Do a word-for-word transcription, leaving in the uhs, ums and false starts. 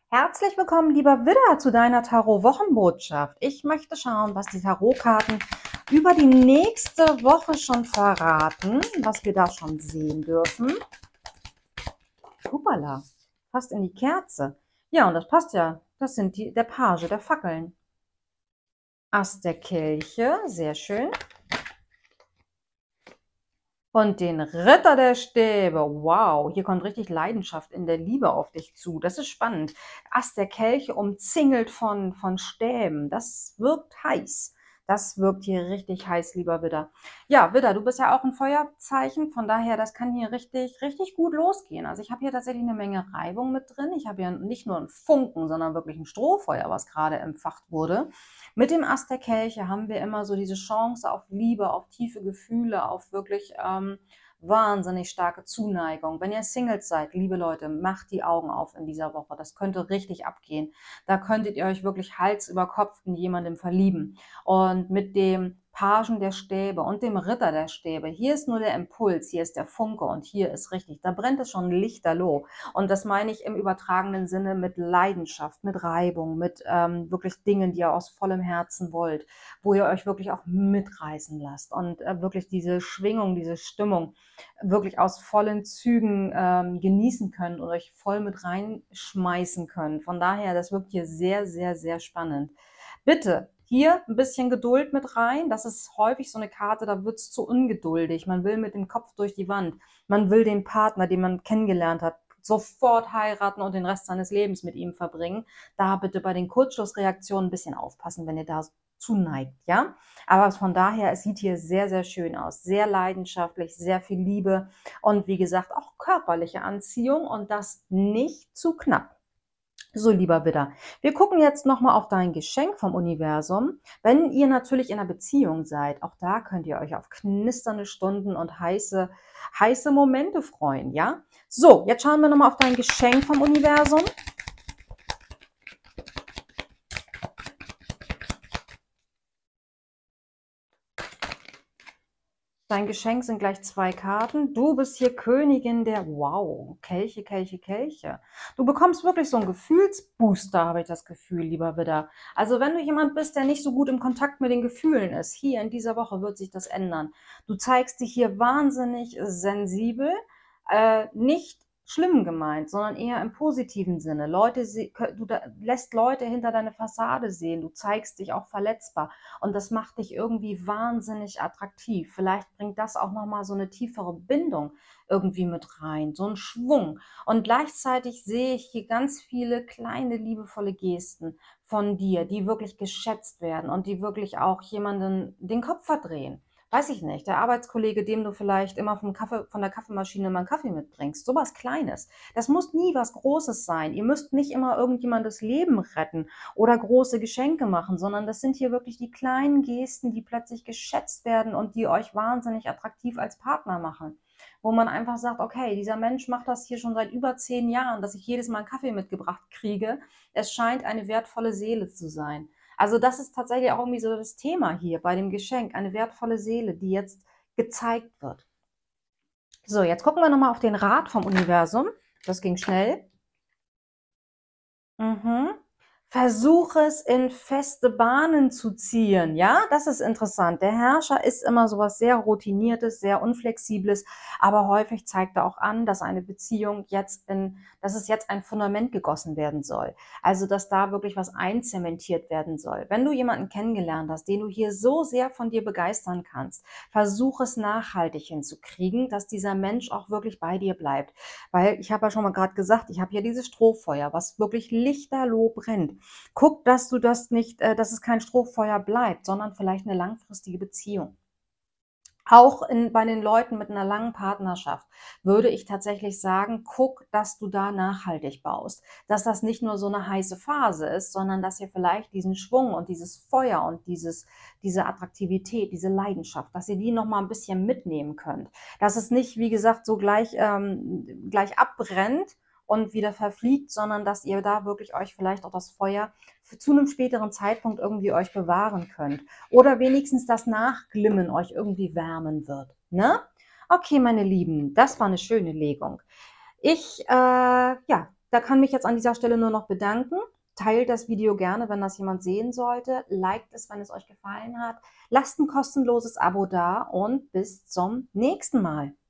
Herzlich willkommen, lieber Widder, zu deiner Tarot-Wochenbotschaft. Ich möchte schauen, was die Tarotkarten über die nächste Woche schon verraten, was wir da schon sehen dürfen. Hoppala, fast in die Kerze. Ja, und das passt ja. Das sind die, der Page der Fackeln. Ass der Kelche, sehr schön. Und den Ritter der Stäbe. Wow, hier kommt richtig Leidenschaft in der Liebe auf dich zu. Das ist spannend. Ass der Kelche umzingelt von, von Stäben. Das wirkt heiß. Das wirkt hier richtig heiß, lieber Widder. Ja, Widder, du bist ja auch ein Feuerzeichen. Von daher, das kann hier richtig, richtig gut losgehen. Also ich habe hier tatsächlich eine Menge Reibung mit drin. Ich habe hier nicht nur einen Funken, sondern wirklich ein Strohfeuer, was gerade entfacht wurde. Mit dem Ass der Kelche haben wir immer so diese Chance auf Liebe, auf tiefe Gefühle, auf wirklich ähm, wahnsinnig starke Zuneigung. Wenn ihr Singles seid, liebe Leute, macht die Augen auf in dieser Woche. Das könnte richtig abgehen. Da könntet ihr euch wirklich Hals über Kopf in jemandem verlieben. Und mit dem Pagen der Stäbe und dem Ritter der Stäbe, hier ist nur der Impuls, hier ist der Funke und hier ist richtig, da brennt es schon lichterloh. Und das meine ich im übertragenen Sinne mit Leidenschaft, mit Reibung, mit ähm, wirklich Dingen, die ihr aus vollem Herzen wollt, wo ihr euch wirklich auch mitreißen lasst und äh, wirklich diese Schwingung, diese Stimmung wirklich aus vollen Zügen ähm, genießen könnt und euch voll mit reinschmeißen könnt. Von daher, das wirkt hier sehr, sehr, sehr spannend. Bitte hier ein bisschen Geduld mit rein. Das ist häufig so eine Karte, da wird es zu ungeduldig. Man will mit dem Kopf durch die Wand. Man will den Partner, den man kennengelernt hat, sofort heiraten und den Rest seines Lebens mit ihm verbringen. Da bitte bei den Kurzschlussreaktionen ein bisschen aufpassen, wenn ihr da zuneigt, ja? Aber von daher, es sieht hier sehr, sehr schön aus. Sehr leidenschaftlich, sehr viel Liebe und wie gesagt auch körperliche Anziehung und das nicht zu knapp. So, lieber Widder, wir gucken jetzt nochmal auf dein Geschenk vom Universum. Wenn ihr natürlich in einer Beziehung seid, auch da könnt ihr euch auf knisternde Stunden und heiße, heiße Momente freuen, ja? So, jetzt schauen wir nochmal auf dein Geschenk vom Universum. Dein Geschenk sind gleich zwei Karten. Du bist hier Königin der, wow, Kelche, Kelche, Kelche. Du bekommst wirklich so einen Gefühlsbooster, habe ich das Gefühl, lieber Widder. Also wenn du jemand bist, der nicht so gut im Kontakt mit den Gefühlen ist, hier in dieser Woche wird sich das ändern. Du zeigst dich hier wahnsinnig sensibel, äh, nicht schlimm gemeint, sondern eher im positiven Sinne. Leute, du lässt Leute hinter deine Fassade sehen, du zeigst dich auch verletzbar. Und das macht dich irgendwie wahnsinnig attraktiv. Vielleicht bringt das auch nochmal so eine tiefere Bindung irgendwie mit rein, so einen Schwung. Und gleichzeitig sehe ich hier ganz viele kleine, liebevolle Gesten von dir, die wirklich geschätzt werden und die wirklich auch jemanden den Kopf verdrehen. Weiß ich nicht, der Arbeitskollege, dem du vielleicht immer vom Kaffee, von der Kaffeemaschine mal einen Kaffee mitbringst, sowas Kleines. Das muss nie was Großes sein. Ihr müsst nicht immer irgendjemandes Leben retten oder große Geschenke machen, sondern das sind hier wirklich die kleinen Gesten, die plötzlich geschätzt werden und die euch wahnsinnig attraktiv als Partner machen. Wo man einfach sagt, okay, dieser Mensch macht das hier schon seit über zehn Jahren, dass ich jedes Mal einen Kaffee mitgebracht kriege. Es scheint eine wertvolle Seele zu sein. Also das ist tatsächlich auch irgendwie so das Thema hier bei dem Geschenk, eine wertvolle Seele, die jetzt gezeigt wird. So, jetzt gucken wir nochmal auf den Rat vom Universum. Das ging schnell. Mhm. Versuche es in feste Bahnen zu ziehen. Ja, das ist interessant. Der Herrscher ist immer sowas sehr Routiniertes, sehr Unflexibles, aber häufig zeigt er auch an, dass eine Beziehung jetzt in, dass es jetzt ein Fundament gegossen werden soll. Also, dass da wirklich was einzementiert werden soll. Wenn du jemanden kennengelernt hast, den du hier so sehr von dir begeistern kannst, versuche es nachhaltig hinzukriegen, dass dieser Mensch auch wirklich bei dir bleibt. Weil ich habe ja schon mal gerade gesagt, ich habe hier dieses Strohfeuer, was wirklich lichterloh brennt. Guck, dass du das nicht, äh, dass es kein Strohfeuer bleibt, sondern vielleicht eine langfristige Beziehung. Auch in, bei den Leuten mit einer langen Partnerschaft würde ich tatsächlich sagen, guck, dass du da nachhaltig baust. Dass das nicht nur so eine heiße Phase ist, sondern dass ihr vielleicht diesen Schwung und dieses Feuer und dieses, diese Attraktivität, diese Leidenschaft, dass ihr die nochmal ein bisschen mitnehmen könnt. Dass es nicht, wie gesagt, so gleich, ähm, gleich abbrennt und wieder verfliegt, sondern dass ihr da wirklich euch vielleicht auch das Feuer zu einem späteren Zeitpunkt irgendwie euch bewahren könnt. Oder wenigstens das Nachglimmen euch irgendwie wärmen wird. Ne? Okay, meine Lieben, das war eine schöne Legung. Ich, äh, ja, da kann mich jetzt an dieser Stelle nur noch bedanken. Teilt das Video gerne, wenn das jemand sehen sollte. Liked es, wenn es euch gefallen hat. Lasst ein kostenloses Abo da und bis zum nächsten Mal.